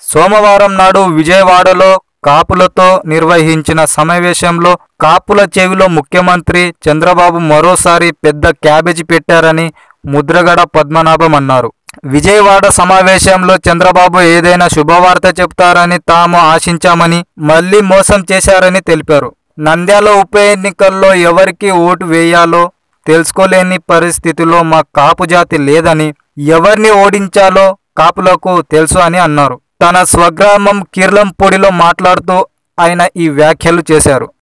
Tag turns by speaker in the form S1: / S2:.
S1: సోమవారం నాడు విజయవాడలో కాపులతో నిర్వహించిన సమావేశంలో కాపుల చెవిలో ముఖ్యమంత్రి చంద్రబాబు మరోసారి పెద్ద క్యాబేజీ పెట్టారని ముద్రగడ పద్మనాభం అన్నారు. విజయవాడ సమావేశంలో చంద్రబాబు ఏదైనా శుభవార్త చెప్తారని తాము ఆశించామని మళ్లీ మోసం చేశారని తెలిపారు. నంద్యాల ఉప ఎన్నికల్లో ఎవరికి ఓటు వేయాలో తెలుసుకోలేని పరిస్థితిలో మా కాపు జాతి లేదని, ఎవరిని ఓడించాలో కాపులకు తెలుసు అని అన్నారు. తన స్వగ్రామం కిర్లంపూడిలో మాట్లాడుతూ ఆయన ఈ వ్యాఖ్యలు చేశారు.